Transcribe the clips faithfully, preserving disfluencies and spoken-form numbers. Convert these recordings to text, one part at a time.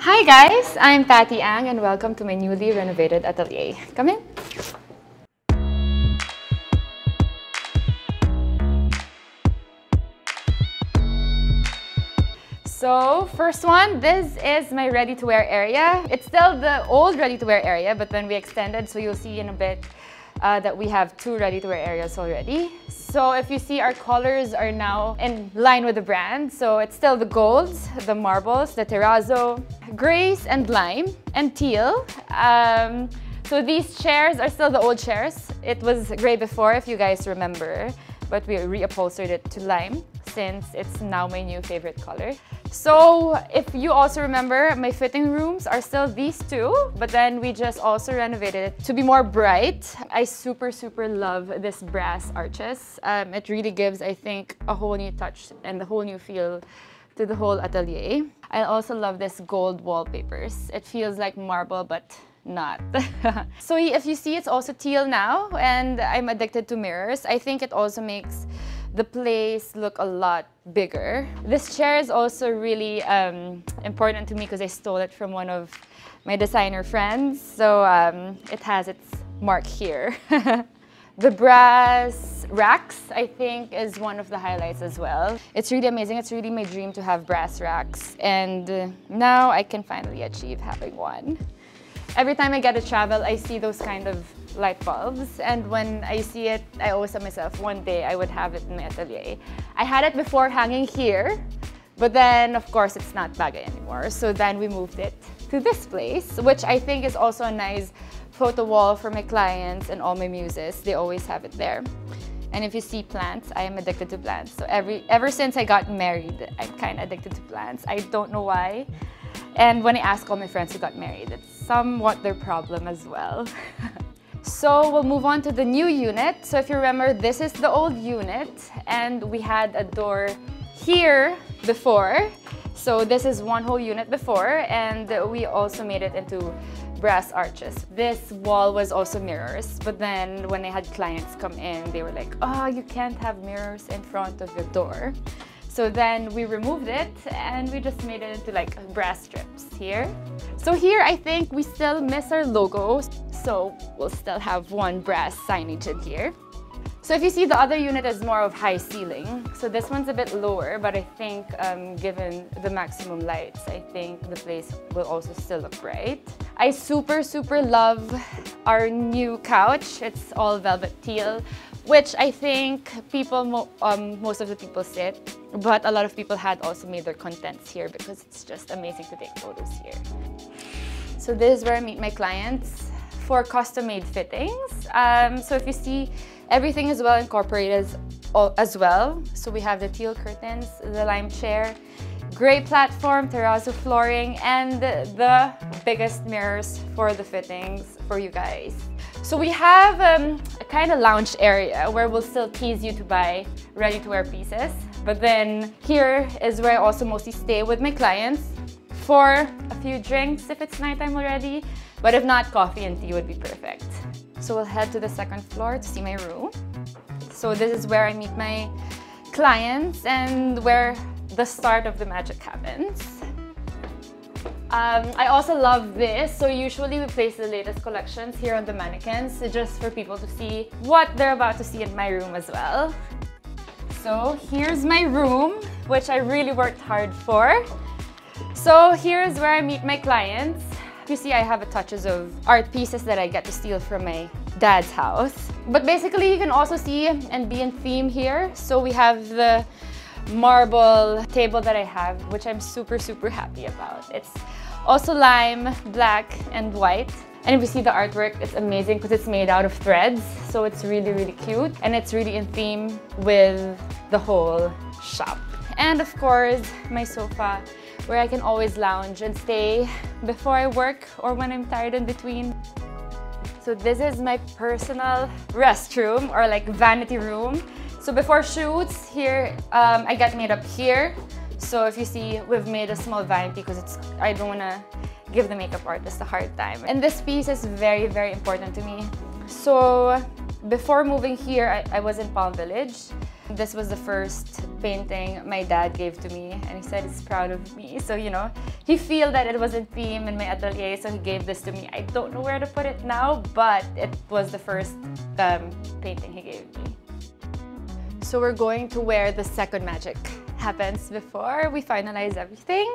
Hi guys, I'm Tati Ang and welcome to my newly renovated atelier. Come in. So first one, this is my ready-to-wear area. It's still the old ready-to-wear area, but then we extended, so you'll see in a bit uh, that we have two ready-to-wear areas already. So if you see, our colors are now in line with the brand. So it's still the golds, the marbles, the terrazzo, grays and lime, and teal. Um, so these chairs are still the old chairs. It was gray before, if you guys remember, but we reupholstered it to lime since it's now my new favorite color. So if you also remember, my fitting rooms are still these two, but then we just also renovated it to be more bright. I super, super love this brass arches. Um, it really gives, I think, a whole new touch and a whole new feel to the whole atelier. I also love this gold wallpapers. It feels like marble, but not. So if you see, it's also teal now, and I'm addicted to mirrors. I think it also makes the place look a lot bigger. This chair is also really um, important to me because I stole it from one of my designer friends. So um, it has its mark here. The brass racks, I think, is one of the highlights as well. It's really amazing. It's really my dream to have brass racks. And uh, now I can finally achieve having one. Every time I get to travel, I see those kind of light bulbs, and when I see it, I always tell myself one day I would have it in my atelier. I had it before hanging here, but then of course it's not bagay anymore. So then we moved it to this place, which I think is also a nice photo wall for my clients and all my muses. They always have it there. And if you see plants, I am addicted to plants. So every ever since I got married, I'm kind of addicted to plants. I don't know why. And when I ask all my friends who got married, it's somewhat their problem as well. So we'll move on to the new unit. So if you remember, this is the old unit, and we had a door here before. So this is one whole unit before, and we also made it into brass arches. This wall was also mirrors, but then when I had clients come in, they were like, oh, you can't have mirrors in front of your door. So then we removed it and we just made it into like brass strips here. So here I think we still miss our logo, so we'll still have one brass signage in here. So if you see, the other unit is more of high ceiling. So this one's a bit lower, but I think um, given the maximum lights, I think the place will also still look bright. I super, super love our new couch. It's all velvet teal, which I think people, mo um, most of the people sit, but a lot of people had also made their contents here because it's just amazing to take photos here. So this is where I meet my clients for custom-made fittings. Um, so if you see, everything is well incorporated as well. So we have the teal curtains, the lime chair, gray platform, terrazzo flooring, and the biggest mirrors for the fittings for you guys. So we have um, a kind of lounge area where we'll still tease you to buy ready-to-wear pieces. But then here is where I also mostly stay with my clients for a few drinks if it's nighttime already. But if not, coffee and tea would be perfect. So we'll head to the second floor to see my room. So this is where I meet my clients and where the start of the magic happens. Um, I also love this. So usually we place the latest collections here on the mannequins just for people to see what they're about to see in my room as well. So here's my room, which I really worked hard for. So here's where I meet my clients. You see, I have a touches of art pieces that I get to steal from my dad's house. But basically, you can also see and be in theme here. So we have the marble table that I have, which I'm super, super happy about. It's also lime, black, and white. And if you see the artwork, it's amazing because it's made out of threads. So it's really, really cute. And it's really in theme with the whole shop. And of course, my sofa, where I can always lounge and stay before I work or when I'm tired in between. So this is my personal restroom or like vanity room. So before shoots, here um, I get made up here. So if you see, we've made a small vanity because it's I don't want to give the makeup artist a hard time. And this piece is very, very important to me. So before moving here, I, I was in Palm Village. This was the first painting my dad gave to me, and he said he's proud of me. So, you know, he feel that it was in theme in my atelier, so he gave this to me. I don't know where to put it now, but it was the first um, painting he gave me. So we're going to where the second magic happens before we finalize everything.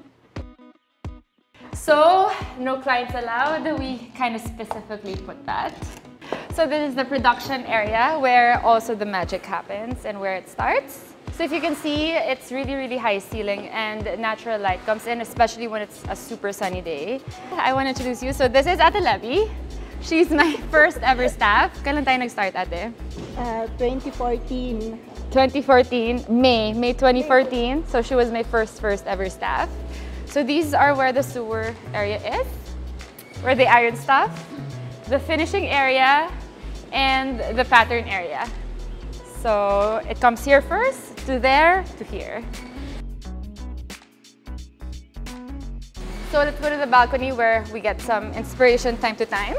So, no clients allowed. We kind of specifically put that. So this is the production area where also the magic happens and where it starts. So if you can see, it's really, really high ceiling and natural light comes in, especially when it's a super sunny day. I want to introduce you. So this is Ate Levy. She's my first ever staff. Kailan tayo nag-start, Ate? Uh, twenty fourteen. twenty fourteen, May, May twenty fourteen. So she was my first, first ever staff. So these are where the sewer area is, where they iron stuff, the finishing area, and the pattern area. So it comes here first, to there, to here. So let's go to the balcony where we get some inspiration time to time.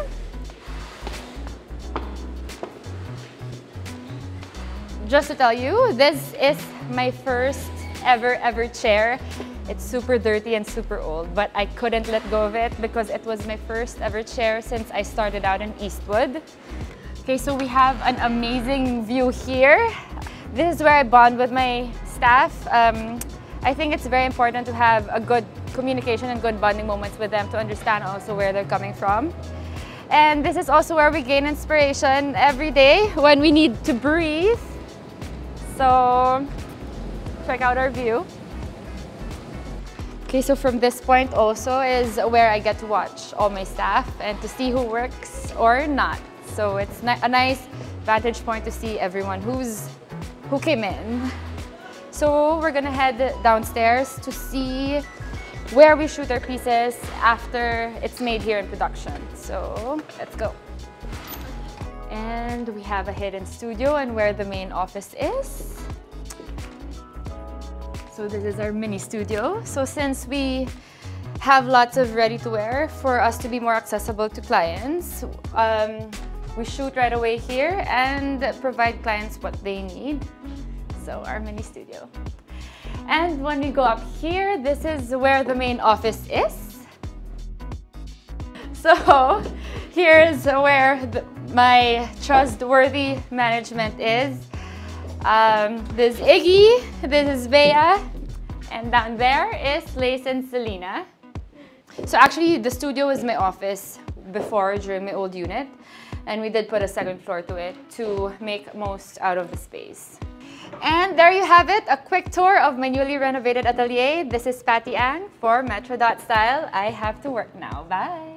Just to tell you, this is my first ever, ever chair. It's super dirty and super old, but I couldn't let go of it because it was my first ever chair since I started out in Eastwood. Okay, so we have an amazing view here. This is where I bond with my staff. Um, I think it's very important to have a good communication and good bonding moments with them to understand also where they're coming from. And this is also where we gain inspiration every day when we need to breathe. So, check out our view. Okay, so from this point also is where I get to watch all my staff and to see who works or not. So it's a nice vantage point to see everyone who's who came in. So we're gonna head downstairs to see where we shoot our pieces after it's made here in production. So let's go. And we have a hidden studio and where the main office is. So this is our mini studio. So since we have lots of ready-to-wear for us to be more accessible to clients, um, we shoot right away here and provide clients what they need. So our mini studio. And when we go up here, this is where the main office is. So here's where the, my trustworthy management is. Um, this is Iggy, this is Bea, and down there is Lace and Selena. So actually, the studio was my office before, during my old unit, and we did put a second floor to it to make most out of the space. And there you have it, a quick tour of my newly renovated atelier. This is Patty Ang for Metro dot Style. I have to work now. Bye!